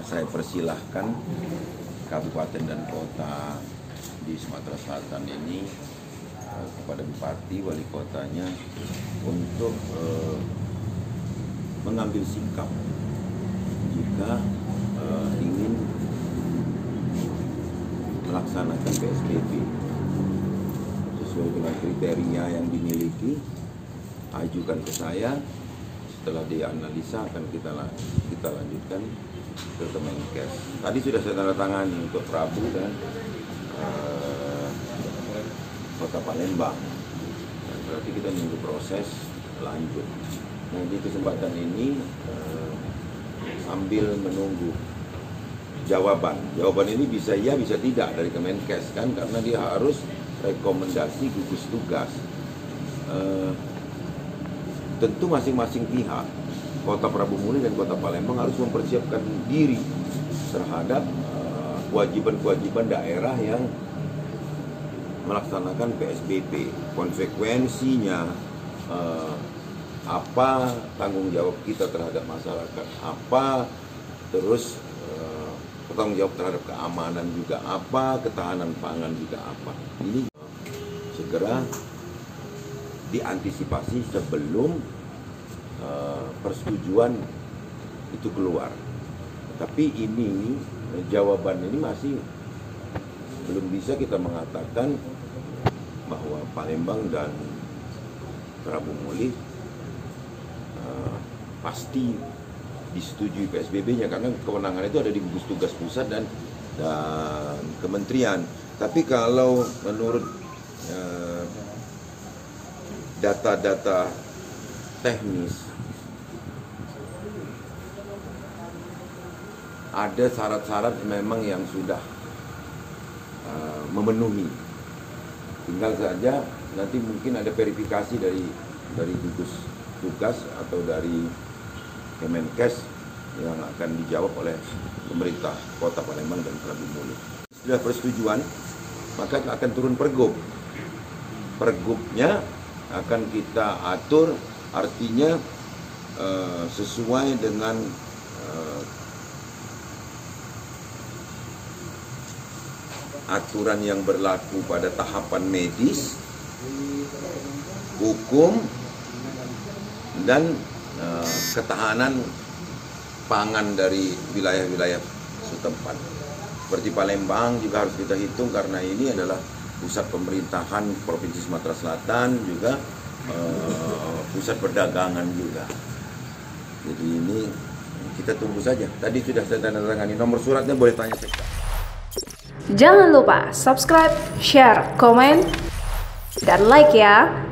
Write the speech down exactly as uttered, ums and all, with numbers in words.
saya persilahkan kabupaten dan kota di Sumatera Selatan ini eh, kepada bupati, wali kotanya untuk eh, mengambil sikap jika eh, ingin melaksanakan P S B B sesuai dengan kriteria yang dimiliki. Ajukan ke saya, setelah dianalisa akan kita kita lanjutkan ke Kemenkes. Tadi sudah saya tanda tangani untuk Prabu dan uh, Kota Palembang. Dan berarti kita nunggu proses lanjut. Nah, di kesempatan ini uh, sambil menunggu jawaban. Jawaban ini bisa iya, bisa tidak dari Kemenkes kan, karena dia harus rekomendasi gugus tugas. Uh, Tentu masing-masing pihak, Kota Prabu Muli dan Kota Palembang harus mempersiapkan diri terhadap kewajiban-kewajiban uh, daerah yang melaksanakan P S B B. Konsekuensinya, uh, apa tanggung jawab kita terhadap masyarakat, apa terus uh, tanggung jawab terhadap keamanan juga apa, ketahanan pangan juga apa. Ini segera diantisipasi sebelum uh, persetujuan itu keluar. Tapi ini jawaban ini masih belum bisa kita mengatakan bahwa Palembang dan Prabu Muli uh, pasti disetujui P S B B-nya, karena kewenangan itu ada di gugus tugas pusat dan dan kementerian. Tapi kalau menurut uh, data-data teknis, ada syarat-syarat memang yang sudah uh, memenuhi. Tinggal saja nanti mungkin ada verifikasi dari dari gugus tugas atau dari Kemenkes yang akan dijawab oleh pemerintah Kota Palembang dan Prabu Muli. Setelah persetujuan, maka akan turun pergub. Pergubnya akan kita atur, artinya uh, sesuai dengan uh, aturan yang berlaku pada tahapan medis, hukum, dan uh, ketahanan pangan dari wilayah-wilayah setempat. Seperti Palembang juga harus kita hitung karena ini adalah pusat pemerintahan Provinsi Sumatera Selatan, juga uh, pusat perdagangan juga. Jadi ini kita tunggu saja. Tadi sudah saya tanda tangani, nomor suratnya boleh tanya sekda. Jangan lupa subscribe, share, komen, dan like ya.